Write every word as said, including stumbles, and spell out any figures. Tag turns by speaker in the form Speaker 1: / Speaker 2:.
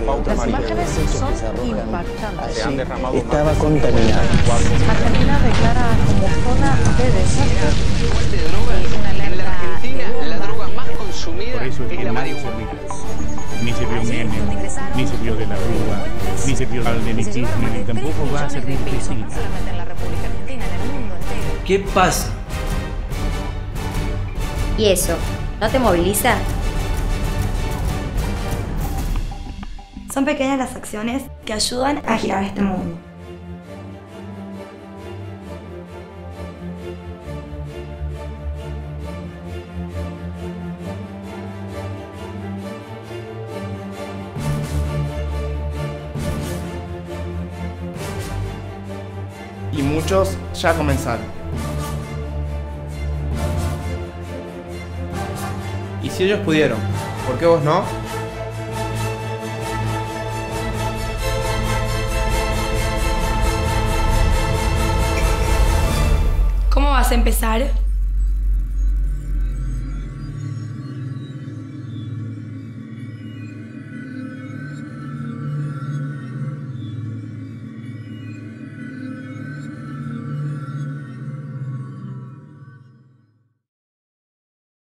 Speaker 1: Las imágenes son impactantes.
Speaker 2: Se han derramado
Speaker 3: Estaba contaminada.
Speaker 1: Argentina declara como zona de desastre.
Speaker 4: Fuerte de drogas. En la Argentina, la droga más consumida
Speaker 5: Por eso es
Speaker 4: es
Speaker 5: que
Speaker 4: la
Speaker 5: nadie
Speaker 4: marihuana.
Speaker 5: servirá. Ni sirvió Menem, ni sirvió de la Rúa, ni sirvió de ni Kirchner, ni tampoco va a servir Cristina.
Speaker 6: ¿Qué pasa?
Speaker 7: ¿Y eso no te moviliza?
Speaker 8: Son pequeñas las acciones que ayudan a girar este mundo.
Speaker 9: Y muchos ya comenzaron. Y si ellos pudieron, ¿por qué vos no?
Speaker 8: ¿Cómo vas a empezar?